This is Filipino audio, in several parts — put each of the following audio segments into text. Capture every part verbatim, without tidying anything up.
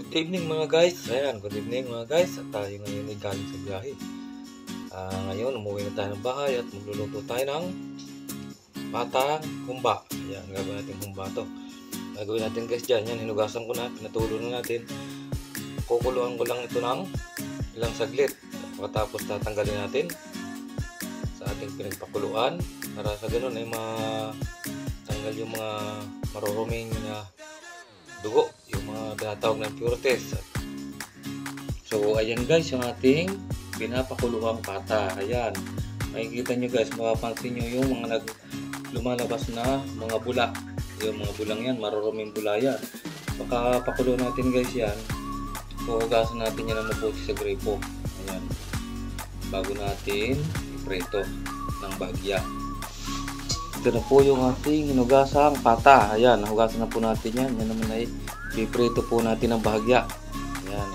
Good evening mga guys. Ayan, good evening mga guys. At tayo ngayon ay galing sa biyahe. Ah, ngayon, umuwi na tayo ng bahay at magluluto tayo ng patang humba. Ayan, gagawin natin humba to. Gagawin natin guys dyan. Yan, hinugasan ko na, pinatulo na natin. Kukuluan ko lang ito ng ilang saglit. Pagkatapos tatanggalin natin sa ating pinagpakuluan para sa ganun ay matanggal yung mga maruruming na dugo, yung mga tinatawag ng impurities. So ayan guys, yung ating pinapakuluang pata. Ayan, makikita nyo guys, mapapansin nyo yung mga nag lumalabas na mga bula. Yung mga bulang yan, maruruming bula yan. Pagkapakulo natin guys yan, huhugasan natin yan ng mabuti sa gripo. Ayan, bago natin iprito ng bagya. Ito na po yung ating hinugasang pata. Ayan, nahugasan na po natin yan. Yan naman ay piprito po natin ng bahagya. Ayan.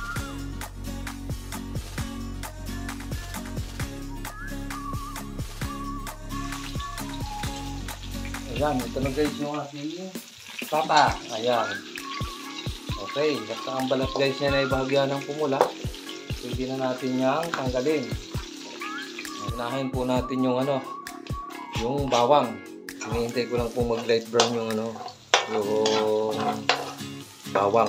Ayan, ito na guys yung ating pata. Ayan. Okay, basta ang balat guys yan ay bahagya ng pumula. Pwede na natin yung tanggalin. Unahin po natin yung ano, yung bawang. Hinihintay ko lang po mag light brown yung ano, yung bawang.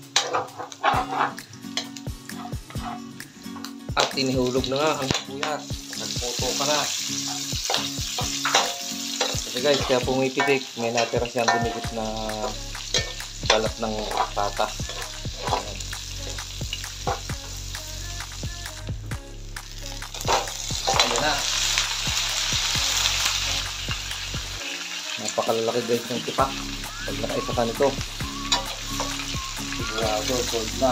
At inihulog na nga ang sibuyas. Nagputo ka na. Kasi guys, kaya pumipitik, may natira siyang dumikit na balat ng pata. Ayan na. Napakalalaki guys ng tipak. Pag nakaisa ka nito, sigurado sold na.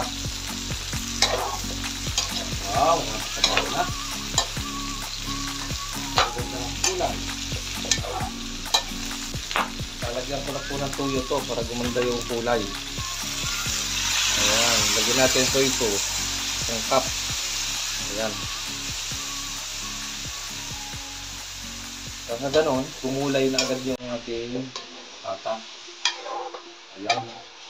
Wow, napakabaw na. Ganda ng kulay. Lalagyan ko na po ng tuyo to para gumanda yung kulay. Ayan, lagyan natin soy sauce, yung cup. Ayan. Kasi gano'n, kumulay na agad yung ating pata. Ayan.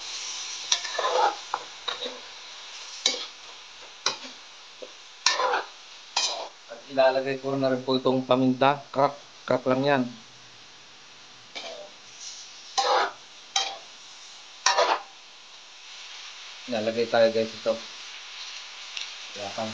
At ilalagay ko na rin po itong paminta. Crack, crack lang yan. Ilalagay tayo guys ito. Ayan.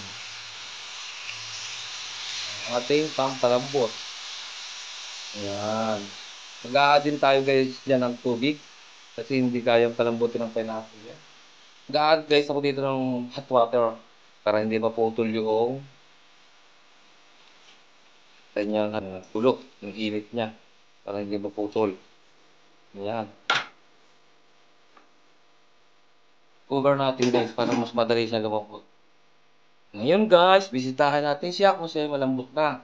Ang ating pampalambot. Ayan. Mag-a-add din tayo guys dyan ng tubig. Kasi hindi kayang palambutin ng pineapple yan. Mag-a-add guys ako dito ng hot water. Para hindi maputol yung kanyang uh, tulok. Yung init niya. Para hindi maputol. Ayan. Cover natin guys para mas madali siya lumambot. Ngayon guys, bisitahin natin siya kung siya malambot na.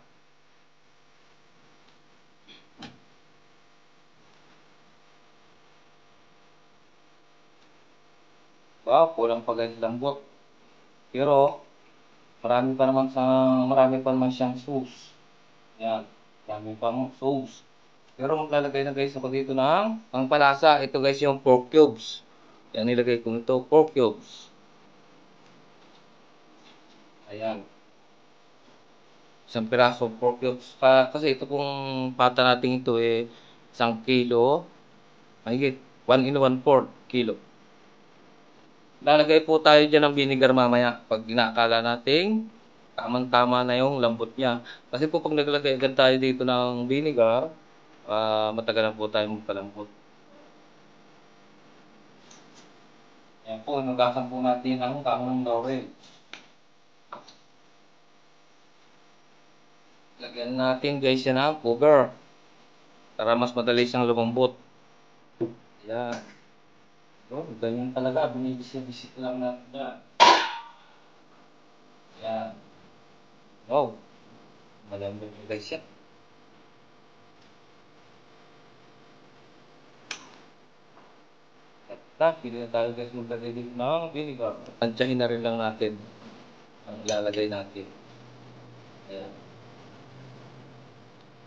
Wow, kulang pa guys lambot. Pero marami pa naman sa marami pa naman siyang sauce. Yan, marami pa ng sauce. Pero maglalagay na guys ako dito ng pangpalasa. Ito guys yung pork cubes. Yan nilagay ko ito, pork cubes. Ayan. Isang piraso pork cubes. Pa, kasi ito pong pata natin ito eh isang kilo. Mahigit one in one fourth kilo. Lalagay po tayo dyan ng vinegar mamaya pag ginakala nating tamang-tama na yung lambot niya. Kasi po pag naglagay agad tayo dito ng vinegar, uh, matagalan po tayo magpalambot. Yan po, nugasan po natin ang tamang laurel. Lagyan natin guys yan ang cover para mas madali siyang lumambot. Yan. So, ganyan talaga, binibisit-bisit lang natin yan. Yan. Wow, malambot guys yan. At pili na tayo guys maglagay dito ng vinegar. Tansyahin na rin lang natin ang ilalagay natin. Ayan.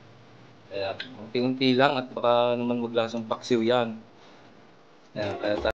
Kaya unti-unti lang at baka naman maglasang paksiw yan. Ayan, kaya